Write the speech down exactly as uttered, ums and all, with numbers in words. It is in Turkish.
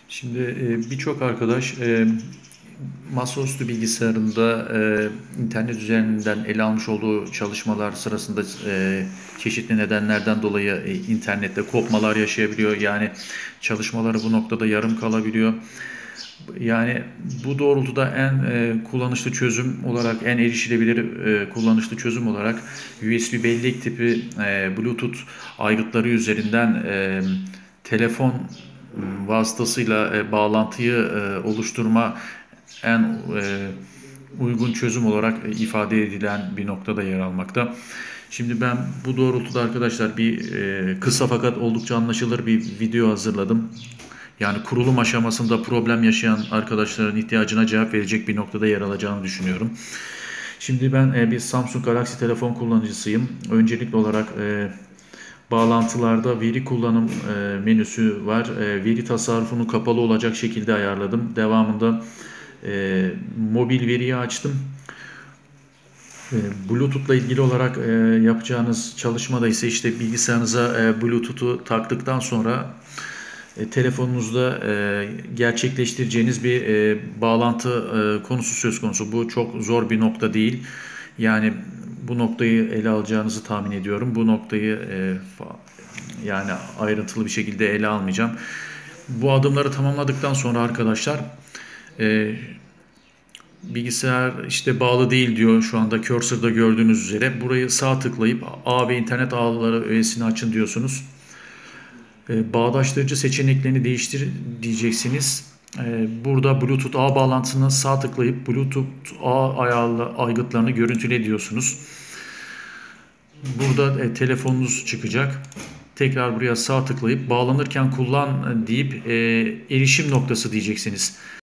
Şimdi e, birçok arkadaş e, masaüstü bilgisayarında e, internet üzerinden ele almış olduğu çalışmalar sırasında e, çeşitli nedenlerden dolayı e, internette kopmalar yaşayabiliyor. Yani çalışmaları bu noktada yarım kalabiliyor. Yani bu doğrultuda en e, kullanışlı çözüm olarak, en erişilebilir e, kullanışlı çözüm olarak U S B bellek tipi e, Bluetooth aygıtları üzerinden e, telefon vasıtasıyla e, bağlantıyı e, oluşturma en e, uygun çözüm olarak ifade edilen bir noktada yer almakta. Şimdi ben bu doğrultuda arkadaşlar bir e, kısa fakat oldukça anlaşılır bir video hazırladım. Yani kurulum aşamasında problem yaşayan arkadaşların ihtiyacına cevap verecek bir noktada yer alacağını düşünüyorum. Şimdi ben e, bir Samsung Galaxy telefon kullanıcısıyım. Öncelikli olarak e, bağlantılarda veri kullanım e, menüsü var. E, veri tasarrufunu kapalı olacak şekilde ayarladım. Devamında e, mobil veriyi açtım. E, Bluetooth'la ilgili olarak e, yapacağınız çalışmada ise işte bilgisayarınıza e, Bluetooth'u taktıktan sonra e, telefonunuzda e, gerçekleştireceğiniz bir e, bağlantı e, konusu söz konusu. Bu çok zor bir nokta değil. Yani bu noktayı ele alacağınızı tahmin ediyorum. Bu noktayı e, yani ayrıntılı bir şekilde ele almayacağım. Bu adımları tamamladıktan sonra arkadaşlar e, bilgisayar işte bağlı değil diyor şu anda cursor'da gördüğünüz üzere. Burayı sağ tıklayıp ağ ve internet ağları öğesini açın diyorsunuz. E, bağdaştırıcı seçeneklerini değiştir diyeceksiniz. E, burada Bluetooth ağ bağlantısına sağ tıklayıp Bluetooth ağ ayarlı aygıtlarını görüntüle diyorsunuz. Burada e, telefonunuz çıkacak. Tekrar buraya sağ tıklayıp bağlanırken kullan deyip e, erişim noktası diyeceksiniz.